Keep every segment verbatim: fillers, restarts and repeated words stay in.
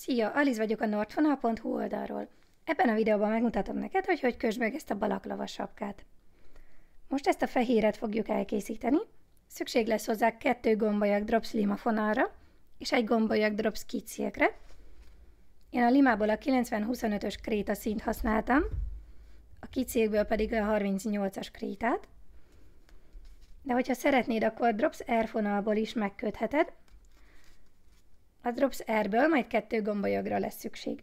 Szia, Aliz vagyok a nordfonal pont hu oldalról. Ebben a videóban megmutatom neked, hogy hogy kösd meg ezt a balaklava sapkát. Most ezt a fehéret fogjuk elkészíteni. Szükség lesz hozzá kettő gombajag drops lima fonalra, és egy gombajag drops kicszilkre. Én a limából a kilencven huszonötös kréta színt használtam, a kicszilkből pedig a harmincnyolcas krétát. De hogyha szeretnéd, akkor drops R fonalból is megkötheted. A drops R-ből majd kettő gombajagra lesz szükség.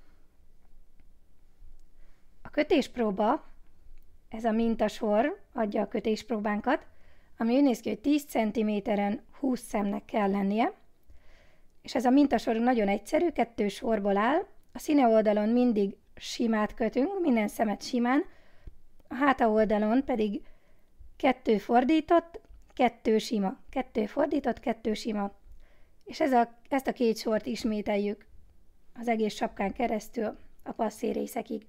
A kötéspróba, ez a mintasor adja a kötéspróbánkat, ami úgy néz ki, hogy tíz centiméteren húsz szemnek kell lennie, és ez a mintasor nagyon egyszerű, kettő sorból áll, a színe oldalon mindig simát kötünk, minden szemet simán, a háta oldalon pedig kettő fordított, kettő sima, kettő fordított, kettő sima. És ez a, ezt a két sort ismételjük az egész sapkán keresztül a passzérészekig.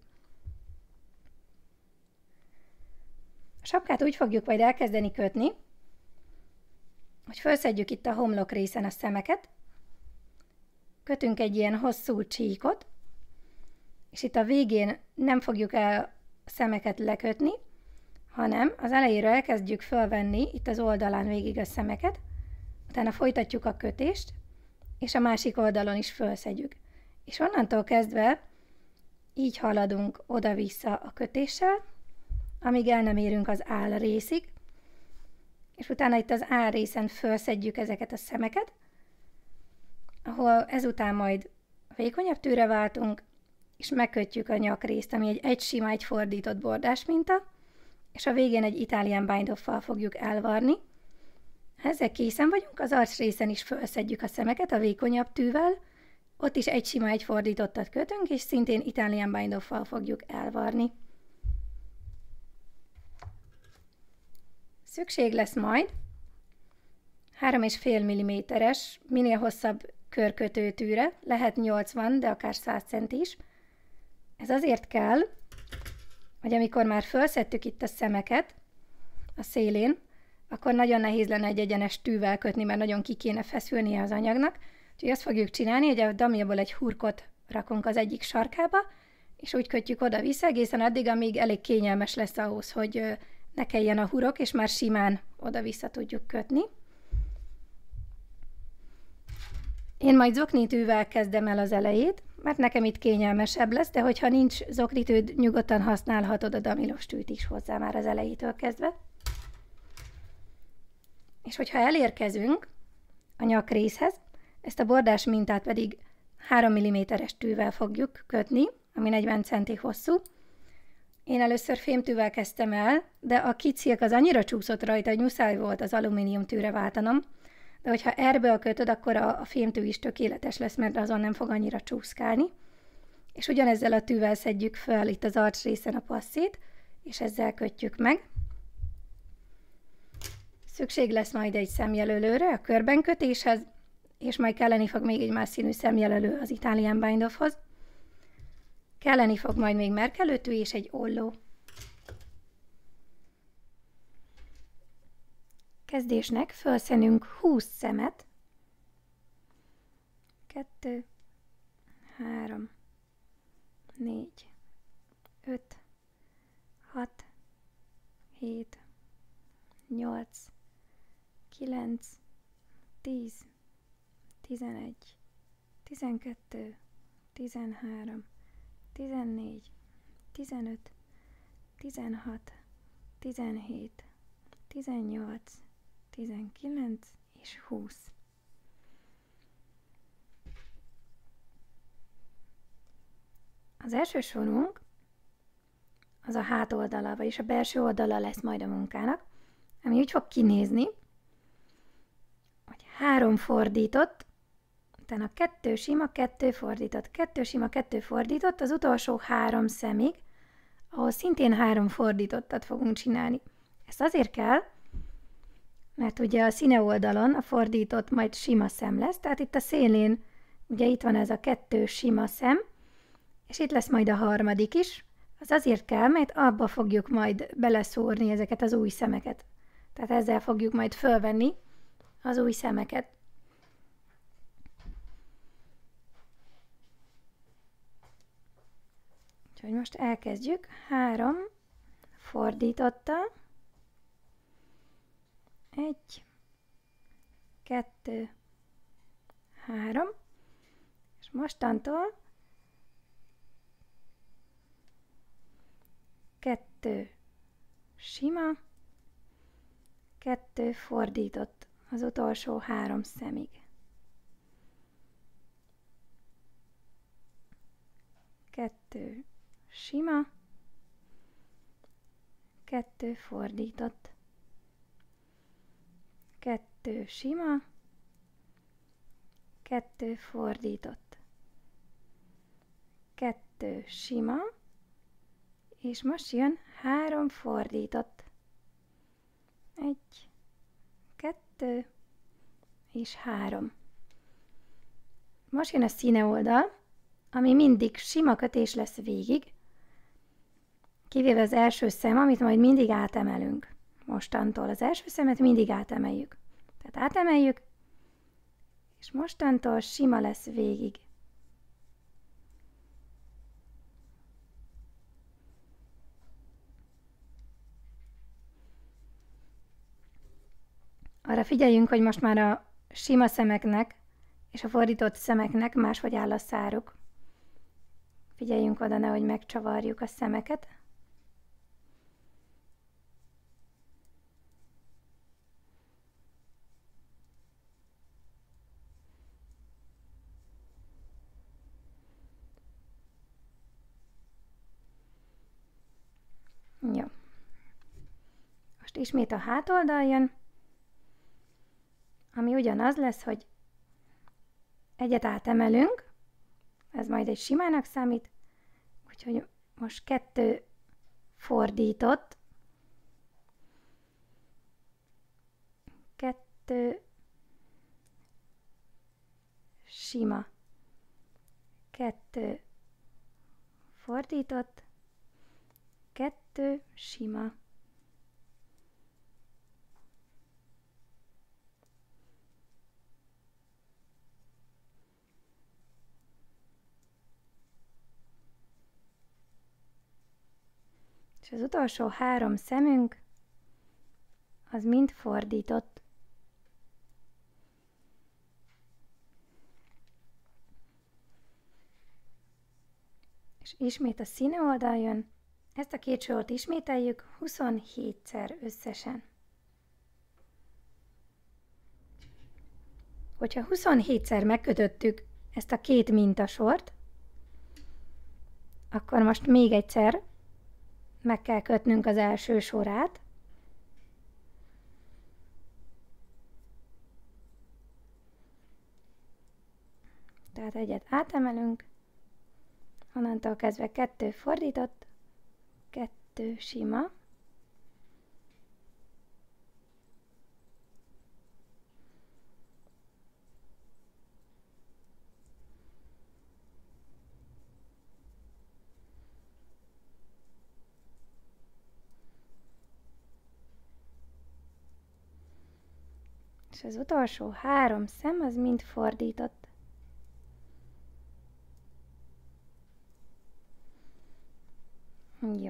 A sapkát úgy fogjuk majd elkezdeni kötni, hogy felszedjük itt a homlok részen a szemeket, kötünk egy ilyen hosszú csíkot, és itt a végén nem fogjuk el a szemeket lekötni, hanem az elejéről elkezdjük fölvenni itt az oldalán végig a szemeket, utána folytatjuk a kötést, és a másik oldalon is fölszedjük. És onnantól kezdve így haladunk oda-vissza a kötéssel, amíg el nem érünk az áll részig, és utána itt az áll részen fölszedjük ezeket a szemeket, ahol ezután majd vékonyabb tűre váltunk, és megkötjük a nyakrészt, ami egy egy sima, egy fordított bordás minta, és a végén egy Italian bind-off-val fogjuk elvarni. Ha ezzel készen vagyunk, az arc részen is felszedjük a szemeket a vékonyabb tűvel, ott is egy sima, egy fordítottat kötünk, és szintén Italian bind-off-val fogjuk elvarni. Szükség lesz majd három és fél milliméteres, minél hosszabb körkötőtűre, lehet nyolcvan, de akár száz centi is. Ez azért kell, hogy amikor már felszedtük itt a szemeket a szélén, akkor nagyon nehéz lenne egy egyenes tűvel kötni, mert nagyon ki kéne feszülnie az anyagnak. Úgyhogy azt fogjuk csinálni, hogy a damiaból egy hurkot rakunk az egyik sarkába, és úgy kötjük oda-vissza egészen addig, amíg elég kényelmes lesz ahhoz, hogy ne kelljen a hurok, és már simán oda-vissza tudjuk kötni. Én majd zoknitűvel kezdem el az elejét, mert nekem itt kényelmesebb lesz, de hogyha nincs zoknitűd, nyugodtan használhatod a damilos tűt is hozzá már az elejétől kezdve. És hogyha elérkezünk a nyakrészhez, ezt a bordás mintát pedig három milliméteres tűvel fogjuk kötni, ami negyven centi hosszú. Én először fémtűvel kezdtem el, de a kicszilk az annyira csúszott rajta, hogy muszáj volt az alumínium tűre váltanom. De hogyha erből kötöd, akkor a, a fémtű is tökéletes lesz, mert azon nem fog annyira csúszkálni. És ugyanezzel a tűvel szedjük fel itt az arc részen a passzét, és ezzel kötjük meg. Szükség lesz majd egy szemjelölőre a körben kötéshez, és majd kelleni fog még egy más színű szemjelölő az Italian bind-offhoz. Kelleni fog majd még merkelőtű és egy olló. Kezdésnek felszedünk húsz szemet. Kettő, három, négy, öt, hat, hét, nyolc, kilenc, tíz, tizenegy, tizenkettő, tizenhárom, tizennégy, tizenöt, tizenhat, tizenhét, tizennyolc, tizenkilenc és húsz. Az első sorunk az a hátoldala, vagyis a belső oldala lesz majd a munkának, ami úgy fog kinézni, hogy három fordított, utána kettő sima, kettő fordított, kettő sima, kettő fordított, az utolsó három szemig, ahol szintén három fordítottat fogunk csinálni. Ez azért kell, mert ugye a színe oldalon a fordított majd sima szem lesz, tehát itt a szélén ugye itt van ez a kettő sima szem, és itt lesz majd a harmadik is. Az azért kell, mert abba fogjuk majd beleszórni ezeket az új szemeket. Tehát ezzel fogjuk majd fölvenni az új szemeket. Úgyhogy most elkezdjük. Három fordítottal. Egy, kettő, három. És mostantól kettő sima, kettő fordított az utolsó három szemig. Kettő sima, kettő fordított, kettő sima, kettő fordított, kettő sima, és most jön három fordított. Egy, kettő és három. Most jön a színe oldal, ami mindig sima kötés lesz végig, kivéve az első szem, amit majd mindig átemelünk. Mostantól az első szemet mindig átemeljük. Tehát átemeljük, és mostantól sima lesz végig. Arra figyeljünk, hogy most már a sima szemeknek és a fordított szemeknek máshogy áll a száruk. Figyeljünk oda, nehogy megcsavarjuk a szemeket. Jó. Most ismét a hátoldal jön, ami ugyanaz lesz, hogy egyet átemelünk, ez majd egy simának számít, úgyhogy most kettő fordított, kettő sima, kettő fordított, kettő sima. És az utolsó három szemünk, az mind fordított. És ismét a színe oldal jön. Ezt a két sort ismételjük huszonhétszer összesen. Hogyha huszonhétszer megkötöttük ezt a két mintasort, akkor most még egyszer meg kell kötnünk az első sorát. Tehát egyet átemelünk, onnantól kezdve kettő fordított, kettő sima, és az utolsó három szem az mind fordított. Jó.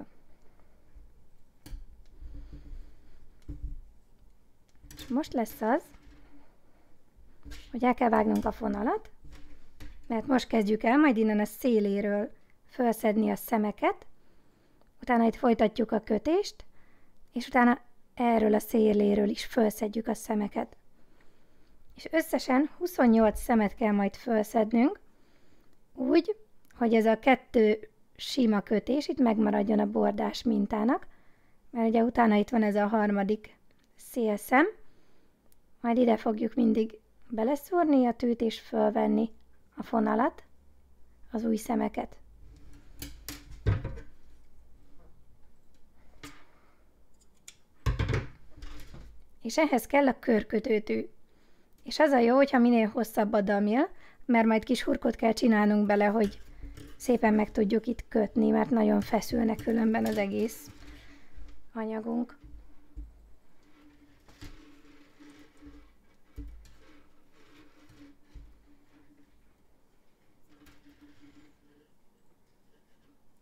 És most lesz az, hogy el kell vágnunk a fonalat, mert most kezdjük el majd innen a széléről felszedni a szemeket, utána itt folytatjuk a kötést, és utána erről a széléről is felszedjük a szemeket. És összesen huszonnyolc szemet kell majd felszednünk, úgy, hogy ez a kettő sima kötés itt megmaradjon a bordás mintának, mert ugye utána itt van ez a harmadik szélszem, majd ide fogjuk mindig beleszúrni a tűt és fölvenni a fonalat, az új szemeket. És ehhez kell a körkötőtű. És az a jó, hogyha minél hosszabb a damja, mert majd kis hurkot kell csinálnunk bele, hogy szépen meg tudjuk itt kötni, mert nagyon feszülne különben az egész anyagunk.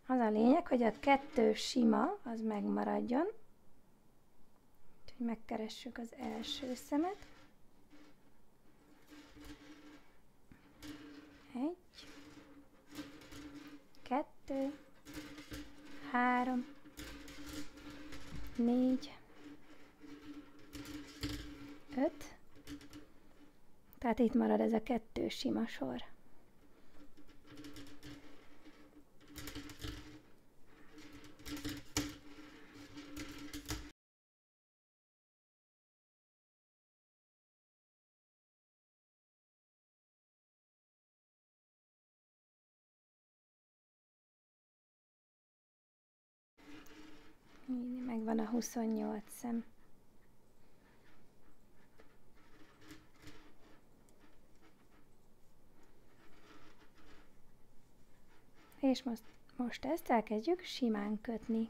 Az a lényeg, hogy a kettő sima, az megmaradjon. Úgyhogy megkeressük az első szemet. Egy, kettő, három, négy, öt. Tehát itt marad ez a kettő sima sor. Így megvan a huszonnyolc szem. És most, most ezt elkezdjük simán kötni.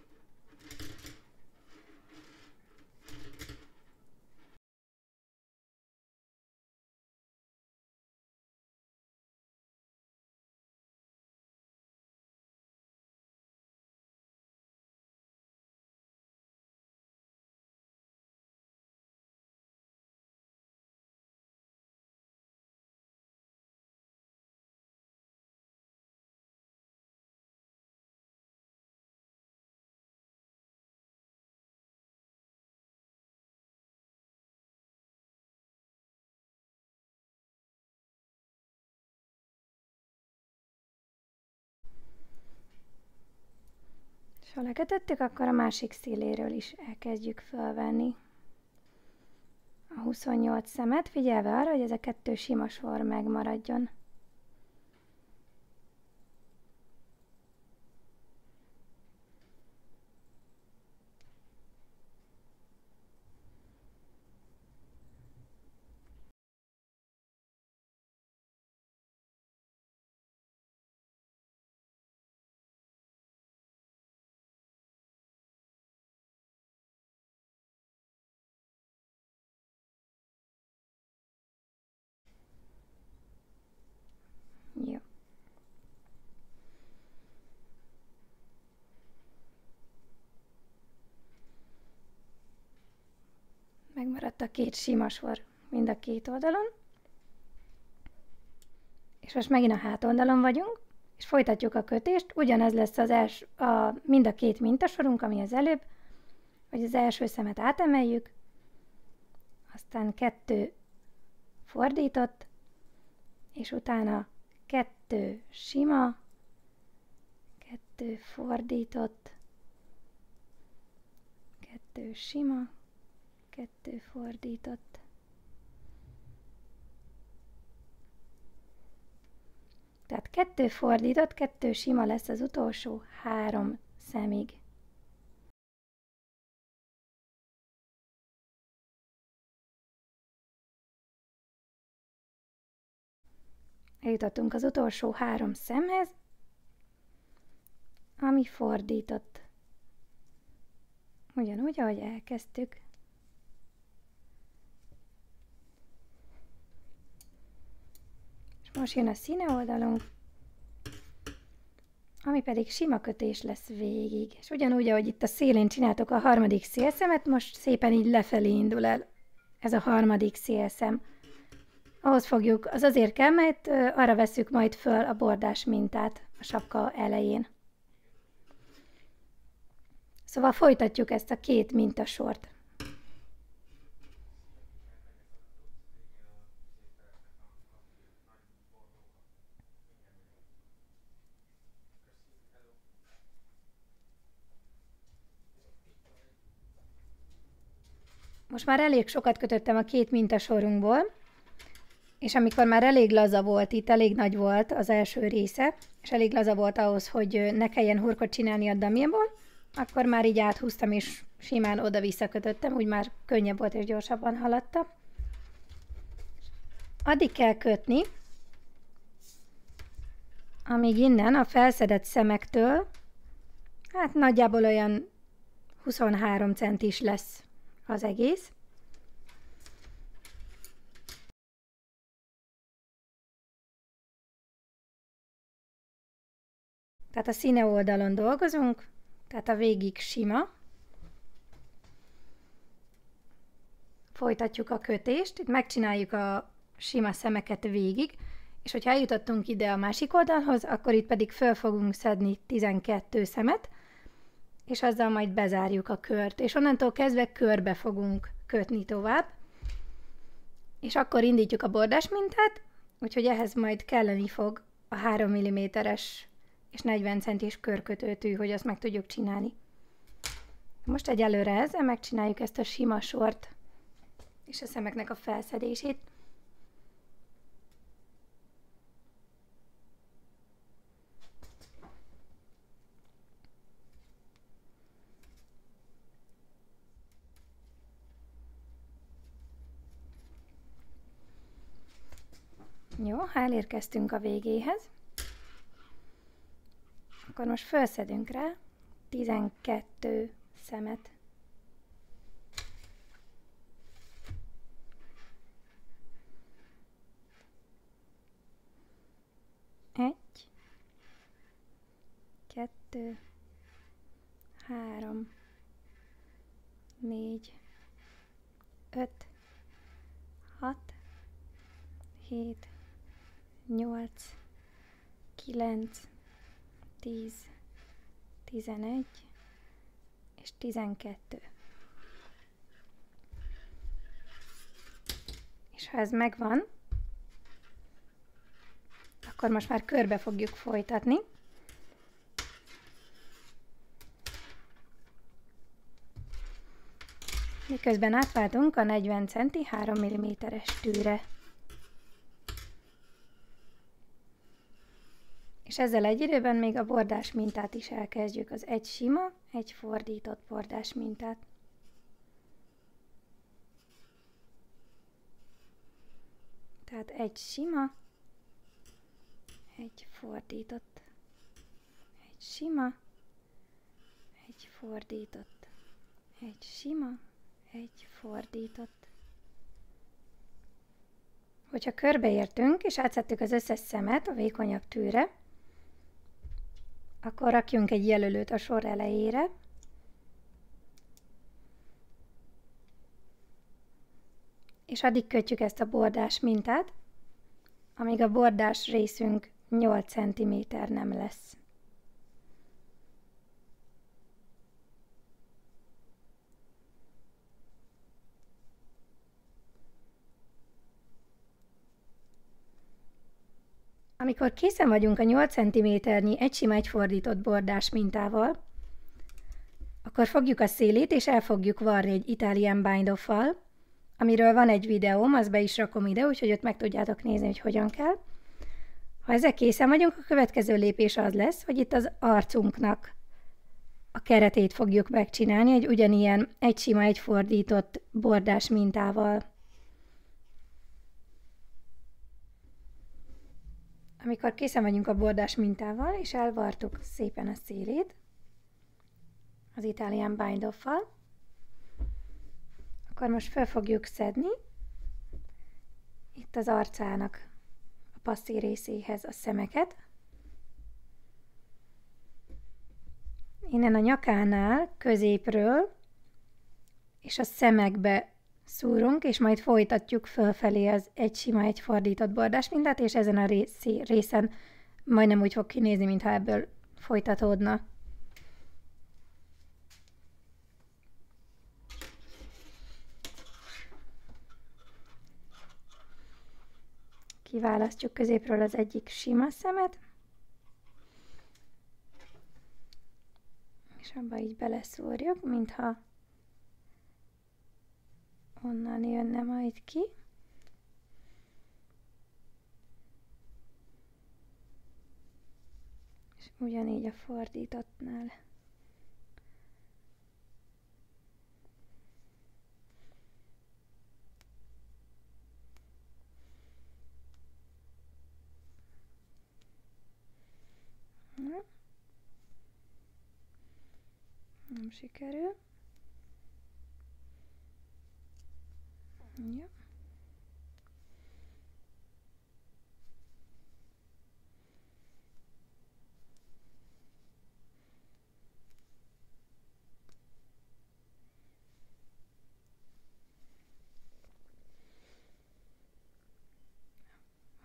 És ha lekötöttük, akkor a másik széléről is elkezdjük felvenni a huszonnyolc szemet, figyelve arra, hogy ez a kettő sima sor megmaradjon. Jó. Megmaradt a két sima sor mind a két oldalon. És most megint a hátoldalon vagyunk, és folytatjuk a kötést. Ugyanez lesz az els, a, mind a két mintasorunk, ami az előbb, hogy az első szemet átemeljük, aztán kettő fordított, és utána kettő sima, kettő fordított, kettő sima, kettő fordított. Tehát kettő fordított, kettő sima lesz az utolsó három szemig. Eljutottunk az utolsó három szemhez, ami fordított. Ugyanúgy, ahogy elkezdtük. És most jön a színe oldalunk, ami pedig sima kötés lesz végig. És ugyanúgy, ahogy itt a szélén csináltok a harmadik szélszemet, most szépen így lefelé indul el ez a harmadik szélszem. Ahhoz fogjuk, az azért kell, mert arra vesszük majd föl a bordás mintát a sapka elején. Szóval folytatjuk ezt a két mintasort. Most már elég sokat kötöttem a két mintasorunkból, és amikor már elég laza volt, itt elég nagy volt az első része, és elég laza volt ahhoz, hogy ne kelljen hurkot csinálni a damjából, akkor már így áthúztam, és simán oda-vissza kötöttem, úgy már könnyebb volt és gyorsabban haladta. Addig kell kötni, amíg innen a felszedett szemektől, hát nagyjából olyan huszonhárom centis lesz az egész. Tehát a színe oldalon dolgozunk, tehát a végig sima. Folytatjuk a kötést, itt megcsináljuk a sima szemeket végig, és hogyha eljutottunk ide a másik oldalhoz, akkor itt pedig föl fogunk szedni tizenkét szemet, és azzal majd bezárjuk a kört, és onnantól kezdve körbe fogunk kötni tovább, és akkor indítjuk a bordás mintát, úgyhogy ehhez majd kelleni fog a három milliméteres és negyven centis körkötőtű, hogy azt meg tudjuk csinálni. Most egyelőre ezzel megcsináljuk ezt a sima sort és a szemeknek a felszedését. Jó, ha elérkeztünk a végéhez, akkor most felszedünk rá tizenkét szemet. Egy, kettő, három, négy, öt, hat, hét, nyolc, kilenc, tíz, tizenegy és tizenkettő. És ha ez megvan, akkor most már körbe fogjuk folytatni. Miközben átváltunk a negyven centi három milliméteres tűre. És ezzel egy időben még a bordás mintát is elkezdjük, az egy sima, egy fordított bordás mintát. Tehát egy sima, egy fordított, egy sima, egy fordított, egy sima, egy fordított. Hogyha körbeértünk és átszedtük az összes szemet a vékonyabb tűre, akkor rakjunk egy jelölőt a sor elejére, és addig kötjük ezt a bordás mintát, amíg a bordás részünk nyolc centiméter nem lesz. Amikor készen vagyunk a nyolc centiméternyi egy sima egy fordított bordás mintával, akkor fogjuk a szélét és el fogjuk varni egy Italian bind-off-val, amiről van egy videóm, azt be is rakom ide, úgyhogy ott meg tudjátok nézni, hogy hogyan kell. Ha ezzel készen vagyunk, a következő lépés az lesz, hogy itt az arcunknak a keretét fogjuk megcsinálni, egy ugyanilyen egy sima egy fordított bordás mintával. Amikor készen vagyunk a bordás mintával, és elvartuk szépen a szélét az Italian bind-off-val, akkor most fel fogjuk szedni itt az arcának a passzír részéhez a szemeket. Innen a nyakánál középről és a szemekbe szúrunk, és majd folytatjuk fölfelé az egy sima, egy fordított bordás mintát, és ezen a részen majdnem úgy fog kinézni, mintha ebből folytatódna. Kiválasztjuk középről az egyik sima szemet, és abba így beleszúrjuk, mintha onnan jönne majd ki. És ugyanígy a fordítottnál. Nem sikerül. Ja.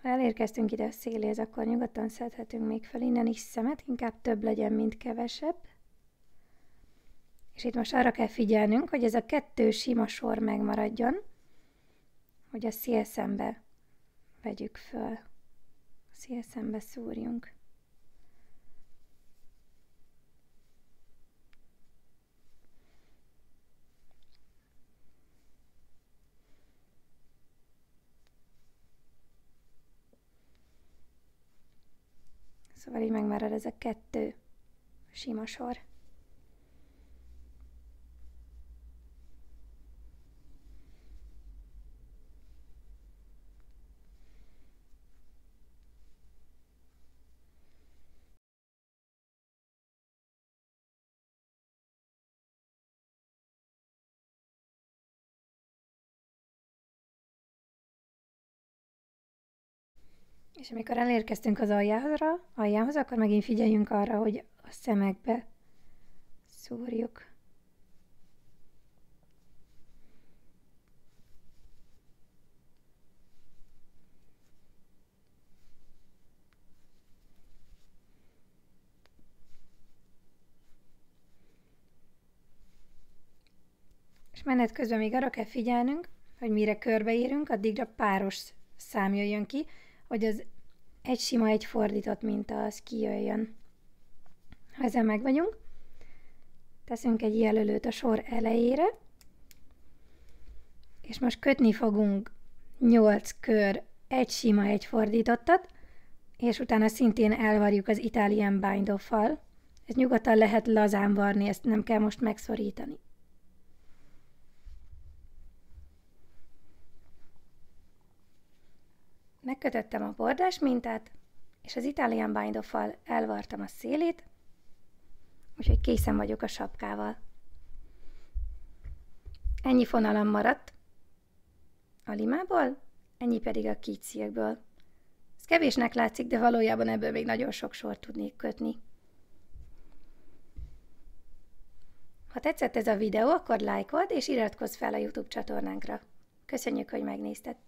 Ha elérkeztünk ide a széléhez, akkor nyugodtan szedhetünk még fel innen is szemet, inkább több legyen, mint kevesebb. És itt most arra kell figyelnünk, hogy ez a kettő sima sor megmaradjon, hogy a szélszembe vegyük föl, a szélszembe szúrjunk. Szóval így megmarad ez a kettő sima sor. És amikor elérkeztünk az aljához, aljához, akkor megint figyeljünk arra, hogy a szemekbe szúrjuk. És menet közben még arra kell figyelnünk, hogy mire körbeérünk, addigra páros szám jöjjön ki, hogy az egy sima, egy fordított minta az kijöjjön. Ha ezen meg vagyunk, teszünk egy jelölőt a sor elejére, és most kötni fogunk nyolc kör, egy sima, egy fordítottat, és utána szintén elvarjuk az Italian Bind Off-val. Ez nyugodtan lehet lazán varni, ezt nem kell most megszorítani. Megkötöttem a bordás mintát, és az Italian Bind Off-val elvartam a szélét, úgyhogy készen vagyok a sapkával. Ennyi fonalam maradt a limából, ennyi pedig a kígyszirkből. Ez kevésnek látszik, de valójában ebből még nagyon sok sort tudnék kötni. Ha tetszett ez a videó, akkor lájkold és iratkozz fel a YouTube csatornánkra. Köszönjük, hogy megnézted!